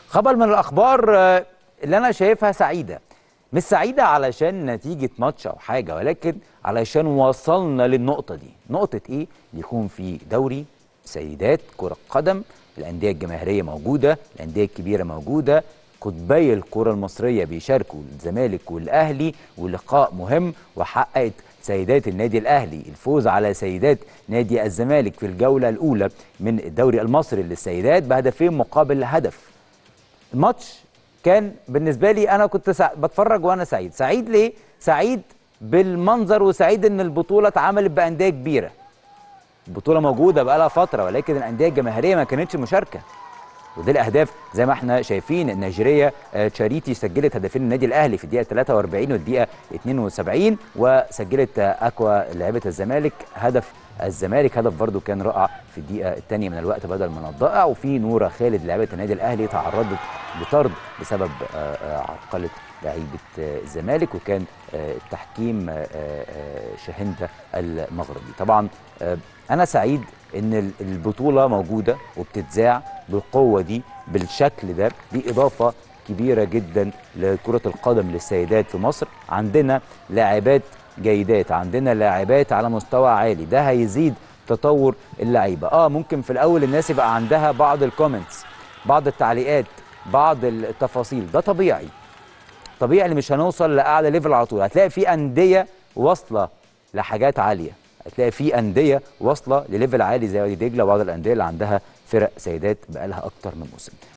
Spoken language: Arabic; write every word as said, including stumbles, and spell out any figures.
خبر من الأخبار اللي أنا شايفها سعيدة. مش سعيدة علشان نتيجة ماتش أو حاجة، ولكن علشان وصلنا للنقطة دي. نقطة إيه؟ يكون في دوري سيدات كرة قدم، الأندية الجماهيرية موجودة، الأندية الكبيرة موجودة، قطبي الكرة المصرية بيشاركوا، الزمالك والأهلي، ولقاء مهم. وحققت سيدات النادي الأهلي الفوز على سيدات نادي الزمالك في الجولة الأولى من الدوري المصري للسيدات بهدفين مقابل هدف. الماتش كان بالنسبة لي أنا كنت سع... بتفرج وأنا سعيد. سعيد ليه؟ سعيد بالمنظر، وسعيد إن البطولة اتعملت بأندية كبيرة. البطولة موجودة بقالها فترة، ولكن الأندية الجماهيرية ما كانتش مشاركة. ودي الأهداف زي ما احنا شايفين. النيجيرية تشاريتي سجلت هدفين النادي الأهلي في الدقيقة ثلاثة وأربعين والدقيقة اثنين وسبعين، وسجلت أكوا لاعبة الزمالك هدف الزمالك، هدف برضو كان رائع في الدقيقة الثانية من الوقت بدل من الضائع. وفي نورة خالد لاعبة النادي الأهلي تعرضت لطرد بسبب عرقلة لاعيبة الزمالك، وكان التحكيم شهندة المغربي. طبعا أنا سعيد إن البطولة موجودة وبتتذاع بالقوة دي بالشكل ده. دي إضافة كبيرة جدا لكرة القدم للسيدات في مصر. عندنا لاعبات جيدات، عندنا لاعبات على مستوى عالي، ده هيزيد تطور اللعيبة. اه ممكن في الأول الناس يبقى عندها بعض الكومنتس، بعض التعليقات، بعض التفاصيل، ده طبيعي. طبيعي اللي مش هنوصل لأعلى ليفل على طول. هتلاقي في أندية واصلة لحاجات عالية، هتلاقي في أندية واصلة لليفل عالي زي وادي دجلة وبعض الأندية اللي عندها فرق سيدات بقالها أكتر من موسم.